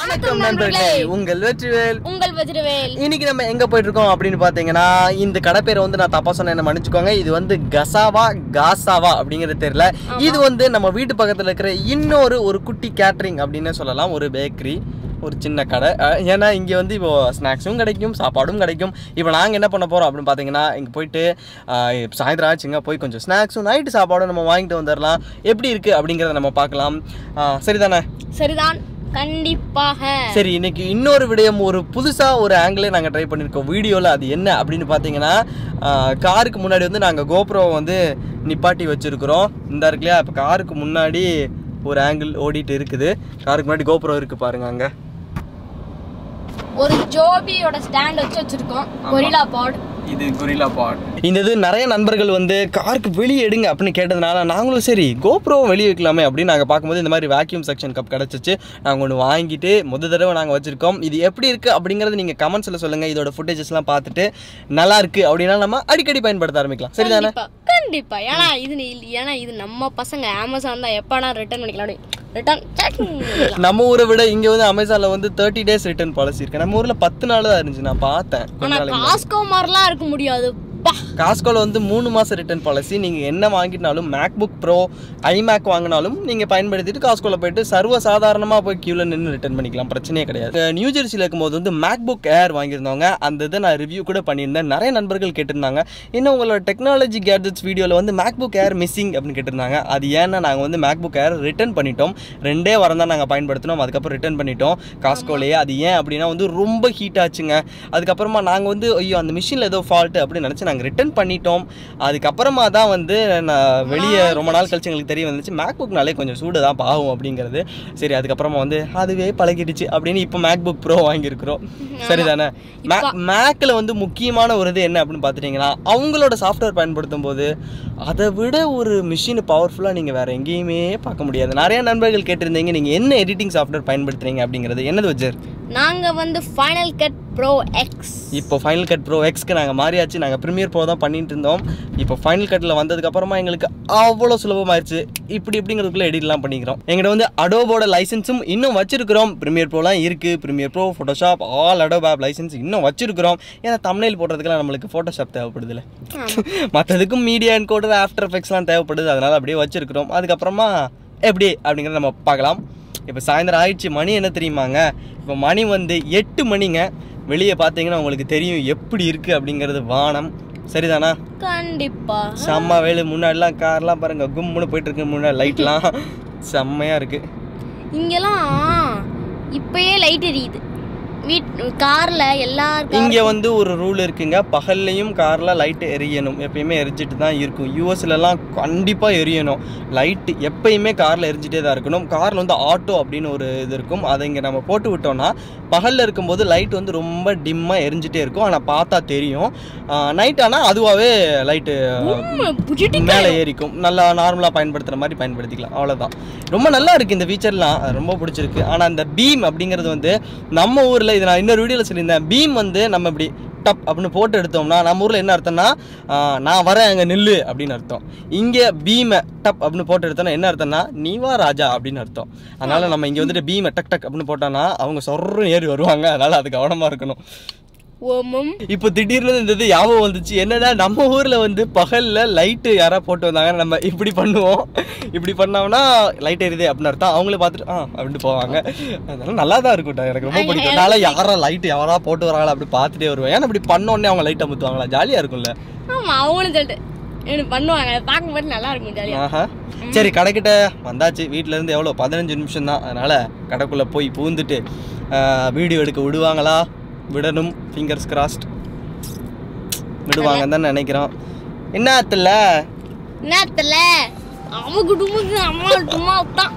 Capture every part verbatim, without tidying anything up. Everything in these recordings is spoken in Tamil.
வணக்கம் நண்பர்களே, உங்கள் வெற்றிவேல் உங்கள் வஜ்ரவேல். இன்னைக்கு நம்ம எங்க போயிட்டு இருக்கோம் அப்படின்னு பாத்தீங்கன்னா, இந்த கடை பேரை வந்து நான் தப்பா சொன்னேன், என்ன மன்னிச்சுக்கோங்க. இது வந்து கசாவா காசாவா அப்படிங்கிறது தெரியல. இது வந்து நம்ம வீட்டு பக்கத்துல இருக்கிற இன்னொரு ஒரு குட்டி கேட்டரிங் அப்படின்னு சொல்லலாம், ஒரு பேக்கரி, ஒரு சின்ன கடை. ஏன்னா இங்கே வந்து இப்போ ஸ்நாக்ஸும் கிடைக்கும், சாப்பாடும் கிடைக்கும். இப்போ நாங்கள் என்ன பண்ண போகிறோம் அப்படின்னு பார்த்தீங்கன்னா, இங்கே போயிட்டு சாயந்தரம் ஆச்சுங்க, போய் கொஞ்சம் ஸ்நாக்ஸும் நைட்டு சாப்பாடும் நம்ம வாங்கிட்டு வந்துடலாம். எப்படி இருக்குது அப்படிங்கிறத நம்ம பார்க்கலாம். சரிதானே? சரிதான், கண்டிப்பாக. சரி, இன்னைக்கு இன்னொரு விடயம், ஒரு புதுசாக ஒரு ஆங்கிளே நாங்கள் ட்ரை பண்ணியிருக்கோம் வீடியோவில். அது என்ன அப்படின்னு பார்த்தீங்கன்னா, காருக்கு முன்னாடி வந்து நாங்கள் கோப்ரோவை வந்து நிப்பாட்டி வச்சுருக்குறோம். இந்த இருக்கு இல்லையா, இப்போ காருக்கு முன்னாடி ஒரு ஆங்கிள் ஓடிட்டு இருக்குது. காருக்கு முன்னாடி கோப்ரோ இருக்குது பாருங்க. அங்கே ஒரு ஜோபியோட ஸ்டாண்ட் வச்சு வச்சிருக்கோம். கொரில்லா பாட், இது கொரில்லா பாட். இந்த இது நிறைய நண்பர்கள் வந்து காருக்கு வெளியே எடுங்க அப்படின்னு கேட்டதுனால நாங்களும் சரி கோப்ரோ வெளியே வைக்கலாமே அப்படின்னு நாங்கள் பார்க்கும்போது இந்த மாதிரி வேக்யூம் செக்ஷன் கப் கிடச்சிச்சு. நாங்கள் ஒன்று வாங்கிட்டு முத தடவை நாங்கள் வச்சுருக்கோம். இது எப்படி இருக்குது அப்படிங்கிறது நீங்கள் கமெண்ட்ஸில் சொல்லுங்கள். இதோட ஃபுட்டேஜஸ்லாம் பார்த்துட்டு நல்லா இருக்குது அப்படின்னா நம்ம அடிக்கடி பயன்படுத்த ஆரம்பிக்கலாம். சரிதானே? கண்டிப்பா. ஏன்னா இது ஏன்னா இது நம்ம பசங்க அமேசான் தான், எப்பனா ரிட்டர்ன் பண்ணிக்கலாம். நம்ம ஊரை விட இங்க வந்து அமேசான்ல வந்து தேர்ட்டி டேஸ் ரிட்டர்ன் பாலிசி இருக்கு. நம்ம ஊர்ல பத்து நாள் தான் இருந்துச்சு, நான் பார்த்தேன். காஸ்கோ மாதிரிலாம் இருக்க முடியாது. காஸ்கோல வந்து மூணு மாசம் ரிட்டர்ன் பாலிசி. நீங்க என்ன வாங்கினாலும், மேக்புக் ப்ரோ, ஐமேக் வாங்கினாலும் நீங்க பயன்படுத்திட்டு காஸ்கோல போயிட்டு சர்வ சாதாரணமா போய் கியூல நின்று ரிட்டர்ன் பண்ணிக்கலாம், பிரச்சனையே கிடையாது. நியூ ஜெர்சியில் இருக்கும்போது வந்து மேக்புக் ஏர் வாங்கியிருந்தவங்க, அந்த இதை நான் ரிவ்யூ கூட பண்ணியிருந்தேன். நிறைய நண்பர்கள் கேட்டிருந்தாங்க, இன்னும் உங்களோட டெக்னாலஜி கேட்ஜெட்ஸ் வீடியோவில் வந்து மேக்புக் ஏர் மிஸ்ஸிங் அப்படின்னு கேட்டிருந்தாங்க. அது ஏன்னா நாங்கள் வந்து மேக்புக் ஏர் ரிட்டர்ன் பண்ணிட்டோம். ரெண்டே வாரம் தான் நாங்கள் பயன்படுத்தினோம், அதுக்கப்புறம் ரிட்டர்ன் பண்ணிட்டோம் காஸ்கோலேயே. அது ஏன் அப்படின்னா வந்து ரொம்ப ஹீட் ஆச்சுங்க. அதுக்கப்புறமா நாங்கள் வந்து ஐயோ அந்த மிஷினில் ஏதோ ஃபால்ட்டு அப்படின்னு நினச்சி நாங்கள் ரிட்டர்ன் பண்ணிட்டோம். அதுக்கப்புறமா தான் வந்து நான் வெளியே ரொம்ப நாள் கழிச்சு எங்களுக்கு தெரிய வந்துச்சு, மேக்புக்னாலே கொஞ்சம் சூடு தான் பாகும் அப்படிங்கிறது. சரி, அதுக்கப்புறமா வந்து அதுவே பழகிடுச்சு அப்படின்னு இப்போ மேக்புக் ப்ரோ வாங்கியிருக்கிறோம். சரிதானே? மேக்கில் வந்து முக்கியமான ஒரு இது என்ன அப்படின்னு பார்த்துட்டிங்கன்னா, அவங்களோட சாஃப்ட்வேர் பயன்படுத்தும் போது அதை விட ஒரு மிஷின் பவர்ஃபுல்லாக நீங்கள் வேறு எங்கேயுமே பார்க்க முடியாது. நிறைய நண்பர்கள் கேட்டிருந்தீங்க, நீங்கள் என்ன எடிட்டிங் சாஃப்ட்வேர் பயன்படுத்துறீங்க அப்படிங்கிறது. என்னது வஜர்? நாங்கள் வந்து ஃபைனல் கட் ப்ரோ எக்ஸ். இப்போ ஃபைனல் கட் ப்ரோ எக்ஸ்க்கு நாங்கள் மாறியாச்சு. நாங்கள் ப்ரீமியர் ப்ரோ தான் பண்ணிட்டு இருந்தோம். இப்போ ஃபைனல் கட்டில் வந்ததுக்கப்புறமா எங்களுக்கு அவ்வளோ சுலபமாயிருச்சு. இப்படி இப்படிங்கிறதுக்குள்ளே எடிட்லாம் பண்ணிக்கிறோம். எங்கள்கிட்ட வந்து அடோபோட லைசன்ஸும் இன்னும் வச்சிருக்கிறோம். ப்ரீமியர் ப்ரோலாம் இருக்குது. Premiere pro, Photoshop, all Adobe app licence இன்னும் வச்சிருக்கிறோம். ஏன்னா தம்ப்நெயில் போடுறதுக்குலாம் நம்மளுக்கு ஃபோட்டோஷாப் தேவைப்படுதுல்ல, மற்றதுக்கும் மீடியா என்கோடர், ஆஃப்டர் எஃபெக்ட்ஸ்லாம் தேவைப்படுது. அதனால் அப்படியே வச்சிருக்கிறோம். அதுக்கப்புறமா எப்படி அப்படிங்கிறத நம்ம பார்க்கலாம். இப்போ சாயந்தரம் ஆயிடுச்சு. மணி என்ன தெரியுமாங்க? இப்போ மணி வந்து எட்டு மணிங்க. வெளியே பார்த்தீங்கன்னா உங்களுக்கு தெரியும் எப்படி இருக்குது அப்படிங்கிறது வானம். சரிதானா? கண்டிப்பா. செம்ம வேலு. முன்னாடிலாம் கார்லாம் பாருங்க கும்முன்னு போயிட்டு இருக்கு, முன்னாடி லைட்லாம் செம்மையாக இருக்குது. இங்கெல்லாம் இப்பயே லைட் எரியுது வீட் கார்ல. எல்லாரும் இங்கே வந்து ஒரு ரூல் இருக்குங்க, பகல்லையும் காரில் லைட்டு எரியணும். எப்பயுமே எரிஞ்சிட்டு தான் இருக்கும். யூஎஸ்லலாம் கண்டிப்பாக எரியணும் லைட்டு, எப்பயுமே காரில் எரிஞ்சிட்டே தான் இருக்கணும். காரில் வந்து ஆட்டோ அப்படின்னு ஒரு இது இருக்கும், அதை இங்கே நம்ம போட்டு விட்டோம்னா பகலில் இருக்கும்போது லைட் வந்து ரொம்ப டிம்மாக எரிஞ்சிட்டே இருக்கும். ஆனால் பார்த்தா தெரியும். நைட் ஆனால் அதுவாகவே லைட்டு மேலே ஏறிக்கும். நல்லா நார்மலாக பயன்படுத்துகிற மாதிரி பயன்படுத்திக்கலாம். அவ்வளோதான். ரொம்ப நல்லா இருக்குது இந்த ஃபீச்சர்லாம், ரொம்ப பிடிச்சிருக்கு. ஆனால் அந்த பீம் அப்படிங்கிறது வந்து நம்ம ஊரில், இது நான் இன்னொரு வீடியோவில் சொல்லியிருந்தேன், பீம் வந்து நம்ம இப்படி டப் அப்படின்னு போட்டு எடுத்தோம்னா நம்ம ஊரில் என்ன அர்த்தம்னா, நான் வரேன் அங்கே நில்லு அப்படின்னு அர்த்தம். இங்கே பீமை டப் அப்படின்னு போட்டு எடுத்தோம்னா என்ன அர்த்தம்னா, நீ வா ராஜா அப்படின்னு அர்த்தம். அதனால் நம்ம இங்கே வந்துட்டு பீமை டக் டக் அப்படின்னு போட்டோம்னா அவங்க சொர்றன்னு ஏறி வருவாங்க. அதனால் அது கவனமாக இருக்கணும். இப்போ திடீர்னு இந்த இது ஞாபகம் வந்துச்சு, என்னன்னா நம்ம ஊரில் வந்து பகலில் லைட்டு யாராவது போட்டு வந்தாங்க, நம்ம இப்படி பண்ணுவோம். இப்படி பண்ணோம்னா லைட் எரியுது அப்படின்னு அர்த்தம். அவங்களே பார்த்துட்டு ஆ அப்படின்ட்டு போவாங்க. அதனால நல்லா தான் இருக்கும், எனக்கு ரொம்ப பிடிக்கும். அதனால யாரா லைட்டு யாரா போட்டு வராங்களா அப்படி பார்த்துட்டே வருவேன். ஏன்னா அப்படி பண்ணோடனே அவங்க லைட் அமுத்துவாங்களா, ஜாலியாக இருக்கும்ல. ஆமாம், அவங்களும் சொல்லிட்டு பண்ணுவாங்க, பார்க்கும்போது நல்லா இருக்கும், ஜாலியாக. ஆஹா. சரி, கடைக்கிட்ட வந்தாச்சு. வீட்டிலேருந்து எவ்வளோ பதினஞ்சு நிமிஷம் தான். அதனால் கடைக்குள்ளே போய் பூந்துட்டு வீடியோ எடுக்க விடுவாங்களா, விடணும். Fingers crossed. விடுவாங்கன்னு தான் நினைக்கிறோம். என்ன ஆத்துல என்ன ஆத்துல அவங்க குடும்பத்துக்கு அம்மா சும்மா விட்டான்.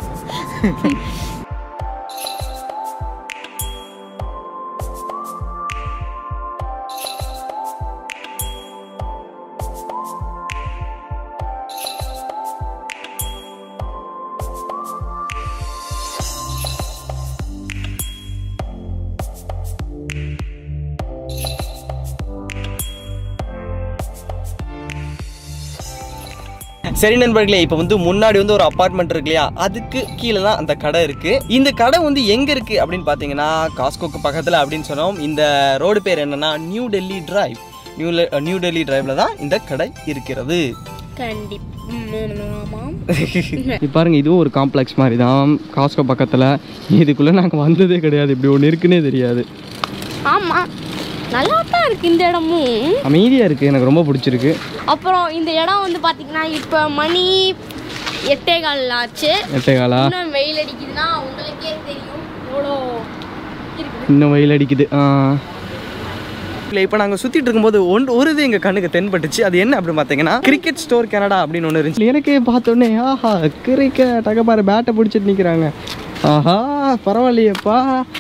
சரி நண்பர்களே, இப்போ வந்து முன்னாடி வந்து ஒரு அப்பார்ட்மெண்ட் இருக்கு இல்லையா, அதுக்கு கீழே தான் அந்த கடை இருக்கு. இந்த கடை வந்து எங்க இருக்கு அப்படின்னு பார்த்தீங்கன்னா காஸ்கோக்கு பக்கத்தில் அப்படின்னு சொன்னோம். இந்த ரோடு பேர் என்னன்னா new Delhi drive. New new Delhi டிரைவ்ல தான் இந்த கடை இருக்கிறது. பாருங்க, இதுவும் ஒரு காம்ப்ளெக்ஸ் மாதிரி தான் காஸ்கோ பக்கத்தில். இதுக்குள்ளே நாங்கள் வந்ததே கிடையாது, இப்படி ஒன்று இருக்குன்னே தெரியாது. ஆமாம், நல்லா தான் இருக்குது இந்த இடமும், அமைதியாக இருக்குது, எனக்கு ரொம்ப பிடிச்சிருக்கு. அப்புறம் இந்த இடம் வந்து பார்த்தீங்கன்னா இப்போ மணி எட்டே கால் ஆச்சு. எட்டே காலா? இன்னும் வெயில் அடிக்குதுன்னா உங்களுக்கே தெரியும் எவ்வளோ இன்னும் வெயில் அடிக்குது. இல்லை, இப்போ நாங்கள் சுற்றிட்டு இருக்கும்போது ஒன்று ஒரு இது எங்கள் கண்ணுக்கு தென்பட்டுச்சு. அது என்ன அப்படின்னு பார்த்தீங்கன்னா கிரிக்கெட் ஸ்டோர் கனடா அப்படின்னு ஒன்று இருந்துச்சு. எனக்கே பார்த்தோன்னே ஆஹா கிரிக்கெட் அங்கே பாரு பேட்டை பிடிச்சிட்டு நிற்கிறாங்க. ஆஹா பரவாயில்லையப்பா.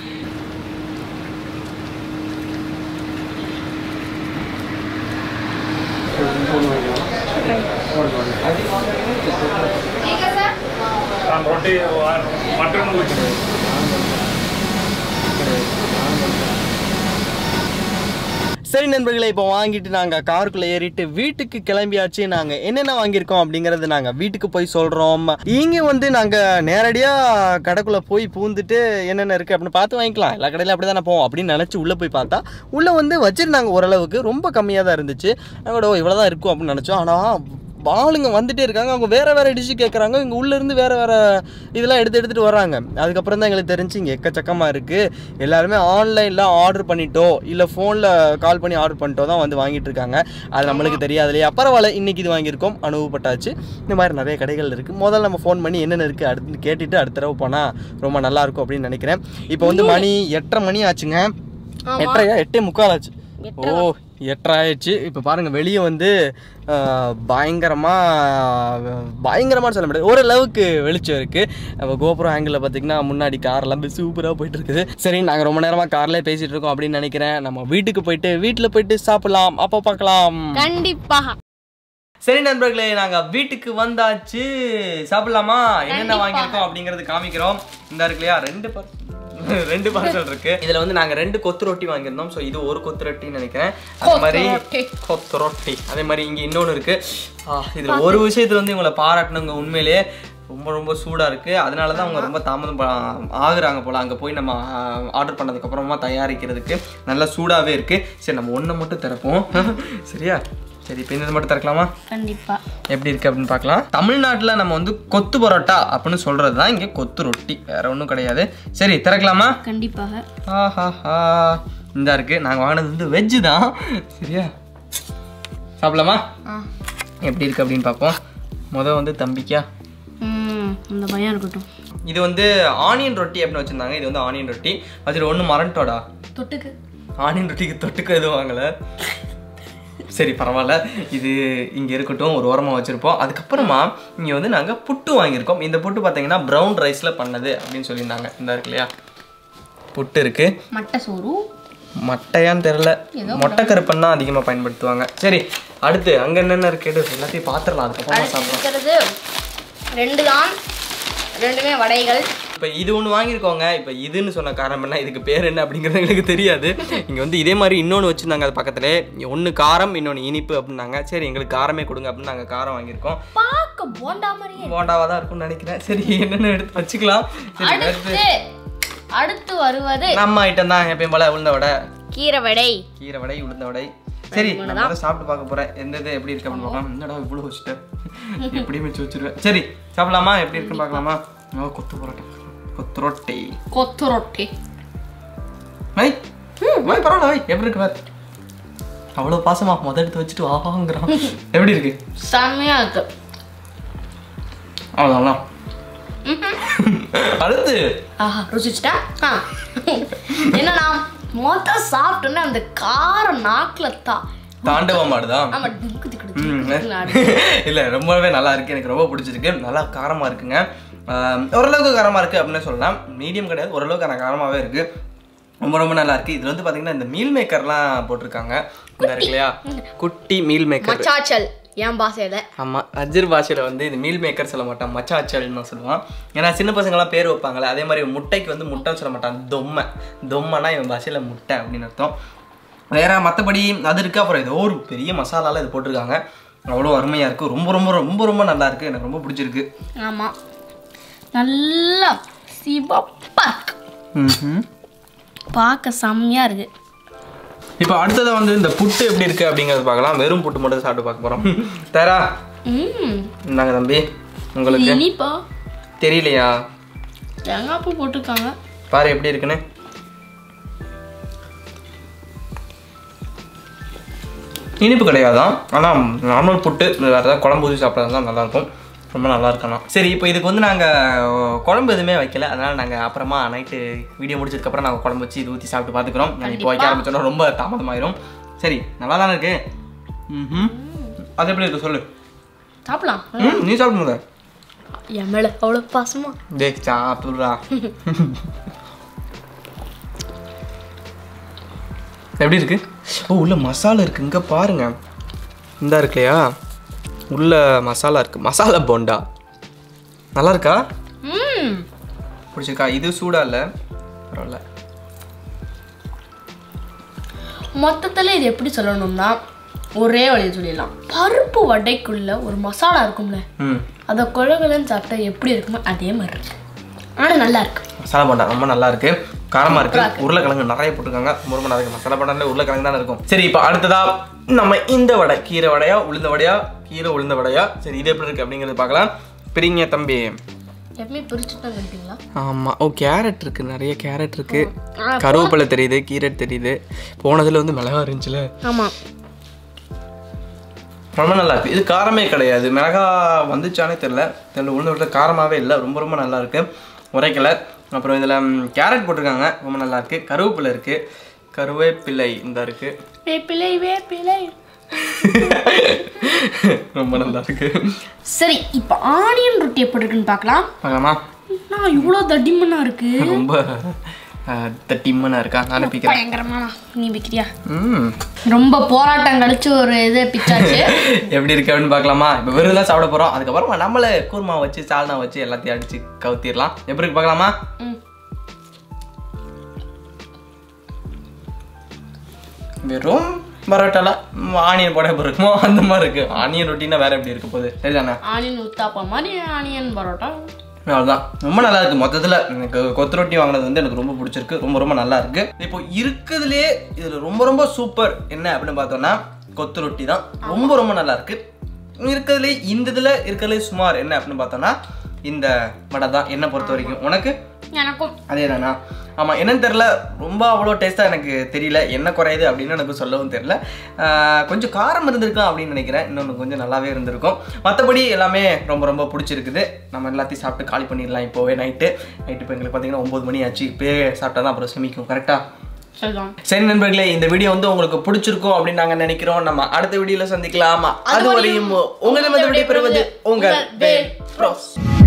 சரி நண்பர்களே, இப்போ வாங்கிட்டு நாங்கள் காருக்குள்ளே ஏறிட்டு வீட்டுக்கு கிளம்பியாச்சு. நாங்கள் என்னென்ன வாங்கியிருக்கோம் அப்படிங்கிறது நாங்கள் வீட்டுக்கு போய் சொல்கிறோம். இங்கே வந்து நாங்கள் நேரடியாக கடைக்குள்ளே போய் பூந்துட்டு என்னென்ன இருக்குது அப்படின்னு பார்த்து வாங்கிக்கலாம். எல்லா கடையிலும் அப்படி தானே போவோம் அப்படின்னு நினச்சி உள்ளே போய் பார்த்தா உள்ளே வந்து வச்சுருந்தாங்க. ஓரளவுக்கு ரொம்ப கம்மியாக தான் இருந்துச்சு. நாங்கள் இவ்வளோ தான் இருக்கும் அப்படின்னு நினச்சோம். ஆனால் ஆளுங்க வந்துகிட்டே இருக்காங்க. அவங்க வேறு வேறு டிஷ்ஷு கேட்குறாங்க. இங்கே உள்ளேருந்து வேறு வேறு இதெல்லாம் எடுத்து எடுத்துகிட்டு வராங்க. அதுக்கப்புறம் தான் எங்களுக்கு தெரிஞ்சு இங்கே எக்கச்சக்கமாக இருக்குது. எல்லாருமே ஆன்லைனில் ஆர்டர் பண்ணிட்டோ இல்லை ஃபோனில் கால் பண்ணி ஆர்டர் பண்ணிட்டோ தான் வந்து வாங்கிட்டு இருக்காங்க. அது நம்மளுக்கு தெரியாது இல்லையா? பரவாயில்ல, இன்றைக்கி இது வாங்கியிருக்கோம், அனுபவப்பட்டாச்சு. இந்த மாதிரி நிறைய கடைகள் இருக்குது. முதல்ல நம்ம ஃபோன் பண்ணி என்னென்ன இருக்குது அடுத்து கேட்டுட்டு அடுத்த தடவை போனால் ரொம்ப நல்லாயிருக்கும் அப்படின்னு நினைக்கிறேன். இப்போ வந்து மணி எட்டரை மணி ஆச்சுங்க. எட்டரையா எட்டே முக்கால் ஆச்சு. ஓ எட்டரை ஆயிடுச்சு. இப்போ பாருங்கள், வெளியே வந்து பயங்கரமாக பயங்கரமாக சொல்ல முடியாது, ஓரளவுக்கு வெளிச்சம் இருக்குது. இப்போ கோபுரம் ஆங்கிளில் பார்த்திங்கன்னா முன்னாடி கார்லாம் போய் சூப்பராக போயிட்டு இருக்குது. சரி, நாங்கள் ரொம்ப நேரமாக கார்லேயே பேசிகிட்டு இருக்கோம் அப்படின்னு நினைக்கிறேன். நம்ம வீட்டுக்கு போயிட்டு வீட்டில் போயிட்டு சாப்பிடலாம், அப்போ பார்க்கலாம் கண்டிப்பாக. சரி நண்பர்களே, நாங்கள் வீட்டுக்கு வந்தாச்சு. சாப்பிடலாமா? என்னென்ன வாங்கியிருக்கோம் அப்படிங்கிறது காமிக்கிறோம். இந்த இருக்கு இல்லையா, ரெண்டு பர் ரெண்டு பார்சல் இருக்கு. இதுல வந்து நாங்க ரெண்டு கொத்து ரொட்டி வாங்கியிருந்தோம். ஸோ இது ஒரு கொத்து ரொட்டின்னு நினைக்கிறேன். அதே மாதிரி கொத்து ரொட்டி, அதே மாதிரி இங்க இன்னொன்று இருக்கு. இதுல ஒரு விஷயத்துல வந்து இவங்களை பாராட்டணுங்க. உண்மையிலேயே ரொம்ப ரொம்ப சூடாக இருக்குது. அதனால தான் அவங்க ரொம்ப தாமதம் ஆகுறாங்க போல். அங்கே போய் நம்ம ஆர்டர் பண்ணதுக்கப்புறமா தயாரிக்கிறதுக்கு நல்லா சூடாகவே இருக்குது. சரி, நம்ம ஒன்றை மட்டும் திறப்போம். சரியா? சரி, இப்போ இந்த மட்டும் திறக்கலாமா? கண்டிப்பாக. எப்படி இருக்குது அப்படின்னு பார்க்கலாம். தமிழ்நாட்டில் நம்ம வந்து கொத்து பரோட்டா அப்படின்னு சொல்கிறது தான் இங்கே கொத்து ரொட்டி, வேறு ஒன்றும் கிடையாது. சரி, திறக்கலாமா? கண்டிப்பாக. ஆஹாஹா, இந்த இருக்குது. நாங்கள் வாங்கினது வந்து வெஜ்ஜு தான். சரியா? சாப்பிடலாமா? எப்படி இருக்குது அப்படின்னு பார்ப்போம். முதல் வந்து தம்பிக்கா இந்த பையன் இருக்கட்டும். இது வந்து ஆனியன் ரொட்டி அப்படின்னு வச்சுருந்தாங்க. இது வந்து ஆனியன் ரொட்டி. அது ஒன்று மரண்டோடா தொட்டுக்கு. ஆனியன் ரொட்டிக்கு தொட்டுக்கு எதுவும் வாங்கலை. சரி, பரவாயில்ல, இது இங்கே இருக்கட்டும், ஒரு ஓரமாக வச்சுருப்போம். அதுக்கப்புறமா இங்கே வந்து நாங்கள் புட்டு வாங்கியிருக்கோம். இந்த புட்டு பார்த்தீங்கன்னா ப்ரௌன் ரைஸில் பண்ணது அப்படின்னு சொல்லியிருந்தாங்க. இந்த இருக்கு இல்லையா, புட்டு இருக்குது. மட்டை சோறு மட்டையான்னு தெரில, மொட்டை கருப்பன் தான் அதிகமாக பயன்படுத்துவாங்க. சரி, அடுத்து அங்கே என்னென்ன இருக்குது எல்லாத்தையும் பார்த்துடலாம். அதுக்கப்புறமா சாப்பிட்றது ரெண்டு தான், ரெண்டுமே வடைகள். இப்போ இது ஒன்று வாங்கியிருக்கோங்க. இப்போ இதுன்னு சொன்ன காரணம் என்ன, இதுக்கு பேர் என்ன அப்படிங்கிறது எங்களுக்கு தெரியாது. இங்கே வந்து இதே மாதிரி இன்னொன்று வச்சுருந்தாங்க. அது பக்கத்தில் ஒன்று காரம் இன்னொன்று இனிப்பு அப்படின்னாங்க. சரி, எங்களுக்கு காரமே கொடுங்க அப்படின்னு நாங்கள் காரம் வாங்கியிருக்கோம். பார்க்க போண்டா மாதிரி போண்டாவாக தான் இருக்கும்னு நினைக்கிறேன். சரி, என்னென்ன எடுத்து வச்சுக்கலாம். சரி, அடுத்து வருவது நம்ம ஐட்டம் தான் எப்பயும் போல, உளுந்த வடை, கீரை வடை, கீரை வடை உளுந்த வடை. சரி, நான் சாப்பிட்டு பார்க்க போகிறேன் எந்த இது எப்படி இருக்கு அப்படின்னு பார்க்கலாம். என்னடா இவ்வளோ வச்சுட்டேன், எப்படியும் வச்சு வச்சுருவேன். சரி, சாப்பிடலாமா? எப்படி இருக்குன்னு பார்க்கலாமா? ஓ, கொத்து பரோட்டா, கொத்து ரொட்டி, கொத்து ரொட்டி. வை வை பரவாயில்ல, வை. எப்படி இருக்கு பாரு, அவ்வளோ பாசமா முதல் எடுத்து வச்சுட்டு ஆஹாங்கிறான். எப்படி இருக்கு? செம்மையா இருக்கு. அவ்வளோதான். அடுத்து ஆஹா ருசிச்சிட்டா. என்னன்னா மொத்த சாப்பிட்டோன்னே அந்த காரம் நாக்கில் தான் தாண்டவம் ஆடுதா? இல்லை, ரொம்பவே நல்லா இருக்குது. எனக்கு ரொம்ப பிடிச்சிருக்கு. நல்லா காரமாக இருக்குங்க. ஓரளவுக்கு காரமாக இருக்குது அப்படின்னு சொல்லலாம். மீடியம் கிடையாது, ஓரளவுக்கு காரமாகவே இருக்குது. ரொம்ப ரொம்ப நல்லா இருக்குது. இதில் வந்து பார்த்தீங்கன்னா இந்த மீல் மேக்கர்லாம் போட்டிருக்காங்க. இந்த இருக்கு இல்லையா, குட்டி மீல் மேக்கர். என் பாஷையில், ஆமாம், அஜர் பாஷையில் வந்து இது மீல் மேக்கர் சொல்ல மாட்டான், மச்சாச்சல்னு சொல்லுவான். ஏன்னா சின்ன பசங்களாம் பேர் வைப்பாங்களே, அதே மாதிரி முட்டைக்கு வந்து முட்டைன்னு சொல்ல மாட்டான், தொம்மை. தொம்மைனா இவன் பாஷையில் முட்டை அப்படின்னு அர்த்தம். வேற மற்றபடி அது இருக்குது. அப்புறம் ஏதோ ஒரு பெரிய மசாலாவில் இது போட்டிருக்காங்க. அவ்வளோ அருமையாக இருக்குது. ரொம்ப ரொம்ப ரொம்ப ரொம்ப நல்லா இருக்குது. எனக்கு ரொம்ப பிடிச்சிருக்கு. ஆமாம், நல்லா சிவப்பா இருக்கு. ம், பார்க்க செம்மையாக இருக்குது. இப்போ அடுத்தது வந்து இந்த புட்டு எப்படி இருக்குது அப்படிங்கிறது பார்க்கலாம். வெறும் புட்டு மட்டும் சாப்பிட்டு பார்க்க போகிறோம். தரா ம் இந்தாங்க தம்பி, உங்களுக்கு இனிப்பா தெரியலையா? தேங்காய் பூ போட்டிருக்காங்க பாரு எப்படி இருக்குன்னு. இனிப்பு கிடையாதான், ஆனால் நார்மல் புட்டு வேறு ஏதாவது குழம்பு ஊற்றி சாப்பிட்றது தான் நல்லாயிருக்கும். ரொம்ப நல்லா இருக்கணும். சரி, இப்போ இதுக்கு வந்து நாங்கள் குழம்பு எதுவுமே வைக்கல. அதனால் நாங்கள் அப்புறமா நைட்டு வீடியோ முடிச்சதுக்கப்புறம் நாங்கள் குழம்பு வச்சு இது ஊற்றி சாப்பிட்டு பார்த்துக்குறோம். நாங்கள் இப்போ வைக்க ஆரம்பிச்சோன்னா ரொம்ப தாமதமாயிரும். சரி, நல்லா தானே இருக்கு. ம், அது எப்படி இருக்கு சொல்லு. சாப்பிடலாம். ம், நீ சாப்பிடுங்க. என் மேலே அவ்வளோ பாசமா. டே சாப்பிட்றா. எப்படி இருக்கு? ஓ, உள்ள மசாலா இருக்கு. இங்கே பாருங்க, இந்த இருக்குல்லையா, உள்ள மசாலா இருக்கு. மசாலா போண்டா நல்லா இருக்கா? ம் பிடிச்சிருக்கா? இது சூடா இல்லை, பரவாயில்ல. மொத்தத்தில் இது எப்படி சொல்லணும்னா ஒரே வழியை சொல்லிடலாம். பருப்பு வடைக்குள்ள ஒரு மசாலா இருக்கும்ல, ம், அதை குழகுலன்னு சாப்பிட்டா எப்படி இருக்குமோ அதே மாதிரி இருக்கு. ஆனால் நல்லா இருக்கு. மசாலா போண்டா ரொம்ப நல்லா இருக்கு, காரமாக இருக்கு. உருளைக்கிழங்கு நிறைய போட்டிருக்காங்க. ரொம்ப ரொம்ப நல்லா இருக்கு. மசாலா போண்டால உருளைக்கிழங்கு தானே இருக்கும். சரி, இப்போ அடுத்ததா நம்ம இந்த வடை, கீரை வடையா உளுந்த வடையா, கீரை உளுந்த வடையா, சரி இது எப்படி இருக்கு அப்படிங்கிறது பார்க்கலாம். பிரிங்க தம்பி. எப்பவுமே பிரிச்சுட்டு தான் கட்டிங்களா? ஆமாம். ஓ, கேரட் இருக்கு, நிறைய கேரட் இருக்கு, கருவேப்பிலை தெரியுது, கீரட் தெரியுது. போனதுல வந்து மிளகா இருந்துச்சுல. ஆமாம், ரொம்ப நல்லா இருக்கு. இது காரமே கிடையாது. மிளகா வந்துச்சானே தெரியல தெரியல உளுந்த வடை காரமாகவே இல்லை. ரொம்ப ரொம்ப நல்லா இருக்கு, உரைக்கலை. அப்புறம் இதில் கேரட் போட்டிருக்காங்க, ரொம்ப நல்லா இருக்கு. கருவேப்பிலை இருக்கு, கருவேப்பிலை இந்த இருக்கு, வேப்பிலை வேப்பிலை ரொம்ப நல்லா இருக்கு. சரி, இப்போ ஆனியன் ரொட்டி எப்படி இருக்குன்னு பார்க்கலாம். பார்க்கலாமா? நான் இவ்வளோ தடிமனா இருக்கு. ரொம்ப தட்டிம்மனா இருக்கா? நானே பிக்கிறேன். பயங்கரமா. நீ பிக்கிறியா? ம், ரொம்ப போராட்டம் கழிச்சு ஒரு இது பிச்சாச்சு. எப்படி இருக்கு அப்படின்னு பார்க்கலாமா? இப்போ வெறும் தான் சாப்பிட போகிறோம். அதுக்கப்புறமா நம்மளே கூர்மா வச்சு சால்னா வச்சு எல்லாத்தையும் அடிச்சு கவுத்திடலாம். எப்படி இருக்கு பார்க்கலாமா? ம் வெறும் பரோட்டால ஆனியன் போட இருக்குமோ அந்த மாதிரி இருக்கு. ஆனியன் ரொட்டினா வேற எப்படி இருக்க போகுது? சரிதானே? ஆனியன் உத்தாப்பா மாதிரி ஆனியன் பரோட்டா. அவ்வளோதான். ரொம்ப நல்லா இருக்கு. மொத்தத்தில் எனக்கு கொத்து ரொட்டி வாங்கினது வந்து எனக்கு ரொம்ப பிடிச்சிருக்கு. ரொம்ப ரொம்ப நல்லா இருக்கு. இப்போ இருக்குதுலேயே இதில் ரொம்ப ரொம்ப சூப்பர் என்ன அப்படின்னு பார்த்தோம்னா கொத்து ரொட்டி தான். ரொம்ப ரொம்ப நல்லா இருக்கு. இருக்கிறதுலே இந்த இதில் இருக்கிறதுலே சுமார் என்ன அப்படின்னு பார்த்தோம்னா இந்த வடை தான் என்னை பொறுத்த வரைக்கும். உனக்கு? எனக்கும் அதே தானா? ஆமாம், என்னன்னு தெரில, ரொம்ப அவ்வளோ டேஸ்ட்டாக எனக்கு தெரியல. என்ன குறையுது அப்படின்னு எனக்கு சொல்லவும் தெரியல. கொஞ்சம் காரம் இருந்திருக்கும் அப்படின்னு நினைக்கிறேன். இன்னொன்று கொஞ்சம் நல்லாவே இருந்திருக்கும். மற்றபடி எல்லாமே ரொம்ப ரொம்ப பிடிச்சிருக்குது. நம்ம எல்லாத்தையும் சாப்பிட்டு காலி பண்ணிடலாம் இப்போவே. நைட்டு நைட்டு இப்போ எங்களுக்கு பார்த்தீங்கன்னா ஒம்பது மணி ஆச்சு. இப்போயே சாப்பிட்டா தான் அப்புறம் செமிக்கும். கரெக்டாக? சரி நண்பர்களே, இந்த வீடியோ வந்து உங்களுக்கு பிடிச்சிருக்கும் அப்படின்னு நாங்கள் நினைக்கிறோம். நம்ம அடுத்த வீடியோவில் சந்திக்கலாம். அது வரையும் உங்களிடம் விடைபெறுவது உங்கள் VelBros.